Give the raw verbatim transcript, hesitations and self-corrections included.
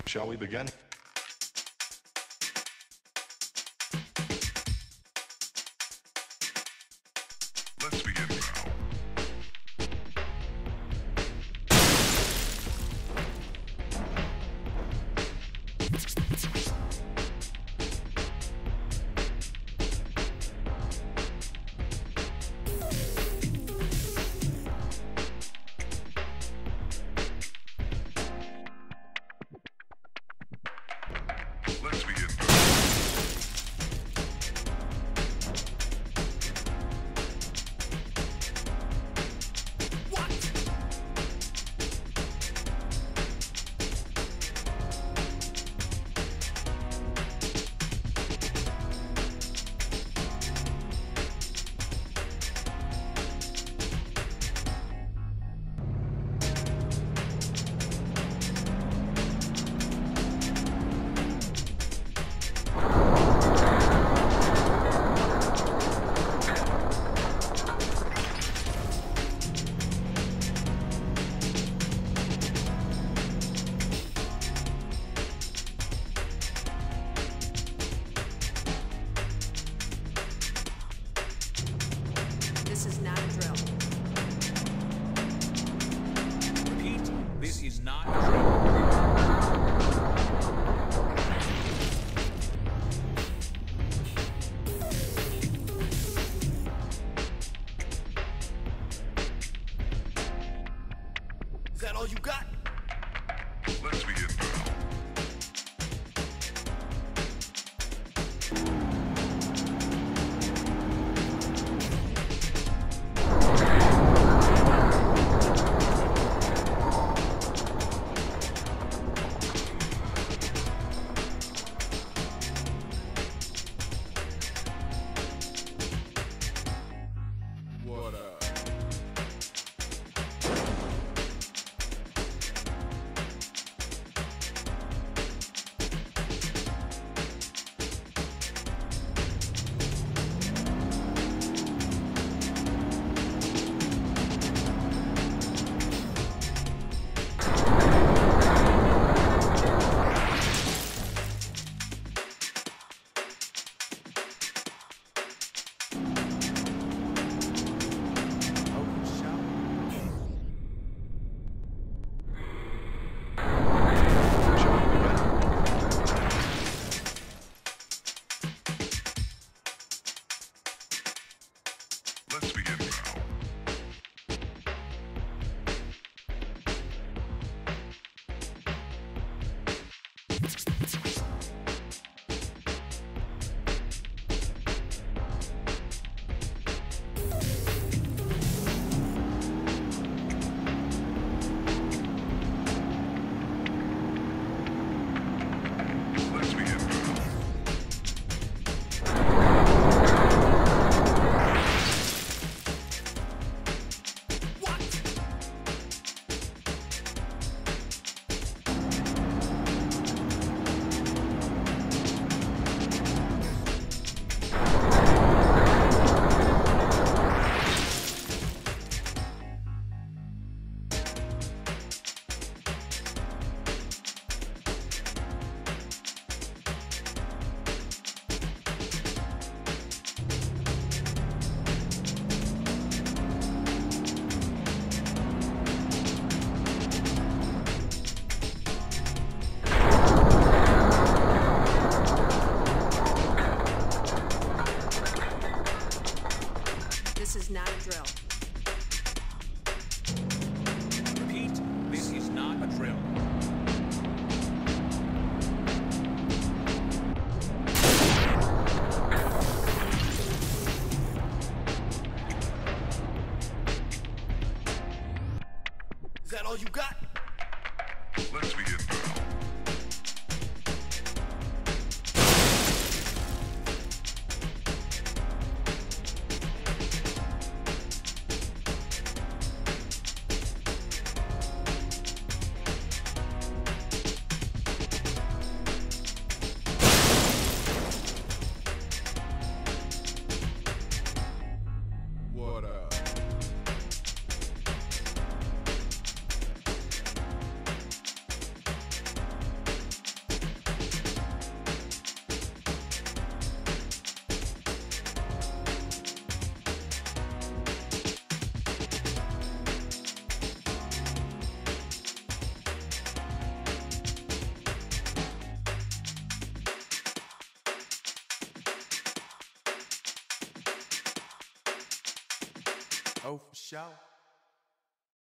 Shall we begin? Let's begin now. Let's begin. This is not a drill. Repeat, this is not a drill. Is that all you got? Let's begin now. What up? Shall we begin? Let's begin now. Let's begin now. This is not a drill. Repeat, this is not a drill. Is that all you got? Let's begin now. What up? Oh, for sure.